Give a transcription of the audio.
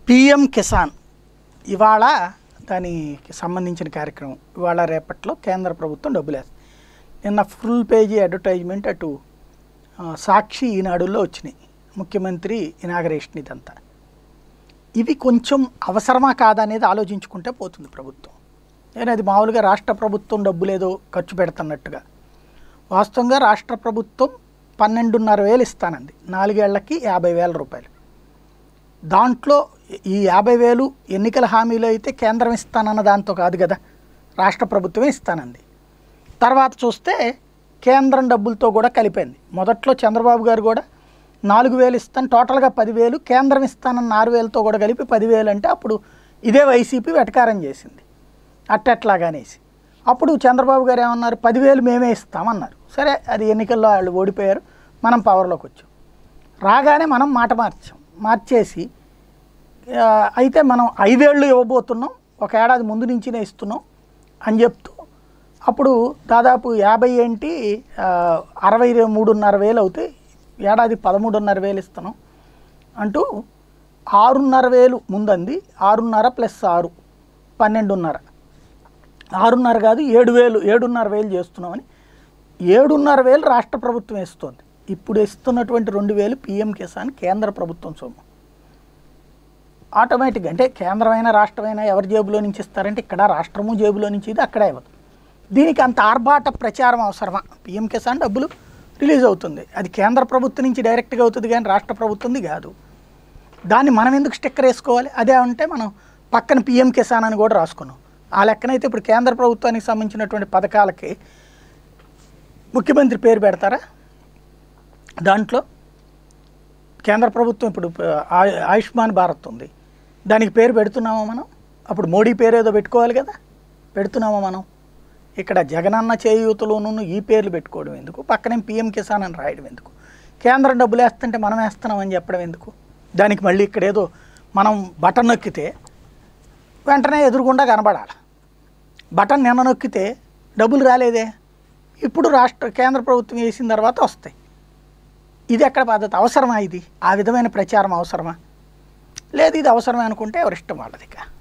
PM Kisan ఇవాళ దానికి సంబంధించిన కార్యక్రమం ఇవాళ రేపట్లో కేంద్ర ప్రభుత్వం డబ్బులు వేస్తుంది. నిన్న ఫుల్ పేజీ అడ్వర్టైజ్మెంట్ అటు సాక్షి ఈనాడుల్లో వచ్చినాయి. ముఖ్యమంత్రి ఇనాగరేషన్ ఇదంతా. ఇవి కొంచెం అవసరమా కాదా అనేది ఆలోచించుకుంటే పోతుంది ప్రభుత్వం. నేను అది మామూలుగా రాష్ట్ర ప్రభుత్వం డబ్బులేదో ఖర్చు పెడుతున్నట్టుగా. వాస్తవంగా రాష్ట్ర ప్రభుత్వం 12,500 ఇస్తానంది, 4 ఏళ్లకి 50,000 రూపాయలు. దాంట్లో ఈ 50,000 ఎన్నికల హామీలో అయితే కేంద్రం ఇస్తానన్న దాంతో కాదు కదా, రాష్ట్ర ప్రభుత్వమే ఇస్తానంది. తర్వాత చూస్తే కేంద్రం డబ్బులతో కూడా కలిపింది. మొదట్లో చంద్రబాబు గారు కూడా 4,000 ఇస్తాను, టోటల్గా 10,000, కేంద్రం ఇస్తానన్న 6,000తో కూడా కలిపి 10,000 అంటే అప్పుడు ఇదే వైసీపీ వెటకారం చేసింది అట్టట్లాగానేసి. అప్పుడు చంద్రబాబు గారు ఏమన్నారు, 10,000 మేమే ఇస్తామన్నారు. సరే, అది ఎన్నికల్లో వాళ్ళు ఓడిపోయారు, మనం పవర్లోకి వచ్చాం. రాగానే మనం మాట మార్చేసి అయితే మనం 5 ఏళ్ళు ఇవ్వబోతున్నాం, ఒక ఏడాది ముందు నుంచినే ఇస్తున్నాం అని చెప్తూ అప్పుడు దాదాపు 50 ఏంటి 63,500 అవుతాయి, ఏడాది 13,500 ఇస్తున్నాం అంటూ 6,500 ముందంది. 6,500 + 6 12,500, 6,500 కాదు 7,000, 7,500 చేస్తున్నామని 7,500 రాష్ట్ర ప్రభుత్వం ఇస్తుంది. ఇప్పుడు ఇస్తున్నటువంటి 2,000 పీఎం కిసాన్ కేంద్ర ప్రభుత్వం సొమ్ము. ఆటోమేటిక్గా అంటే కేంద్రమైనా రాష్ట్రమైనా ఎవరి జేబులో నుంచి ఇస్తారంటే ఇక్కడ రాష్ట్రము జేబులో నుంచి ఇది అక్కడే ఇవ్వదు. దీనికి అంత ఆర్భాట ప్రచారం అవసరమా? పీఎం కిసాన్ డబ్బులు రిలీజ్ అవుతుంది, అది కేంద్ర ప్రభుత్వం నుంచి డైరెక్ట్గా అవుతుంది కానీ రాష్ట్ర ప్రభుత్వంది కాదు. దాన్ని మనం ఎందుకు స్టిక్కర్ వేసుకోవాలి? అదే అంటే మనం పక్కన పీఎం కిసాన్ అని కూడా రాసుకున్నాం. ఆ లెక్కనైతే ఇప్పుడు కేంద్ర ప్రభుత్వానికి సంబంధించినటువంటి పథకాలకి ముఖ్యమంత్రి పేరు పెడతారా? దాంట్లో కేంద్ర ప్రభుత్వం ఇప్పుడు ఆయుష్మాన్ భారత్ ఉంది, దానికి పేరు పెడుతున్నామా మనం? అప్పుడు మోడీ పేరు ఏదో పెట్టుకోవాలి కదా, పెడుతున్నామా మనం? ఇక్కడ జగనన్న చేయూతలోనూ ఈ పేర్లు పెట్టుకోవడం ఎందుకు? పక్కనే పీఎం కిసాన్ అని రాయడం ఎందుకు? కేంద్రం డబ్బులు వేస్తుంటే మనం వేస్తున్నామని చెప్పడం ఎందుకు? దానికి మళ్ళీ ఇక్కడ ఏదో మనం బటన్ నొక్కితే వెంటనే ఎదురుగుండా కనబడాలి. బటన్ నిన్న నొక్కితే డబ్బులు రాలేదే, ఇప్పుడు కేంద్ర ప్రభుత్వం వేసిన తర్వాత వస్తాయి. ఇది ఎక్కడ పద్ధతి? అవసరమా ఇది? ఆ విధమైన ప్రచారం అవసరమా? లేదు, ఇది అవసరమే అనుకుంటే ఎవరిష్టం వాళ్ళది.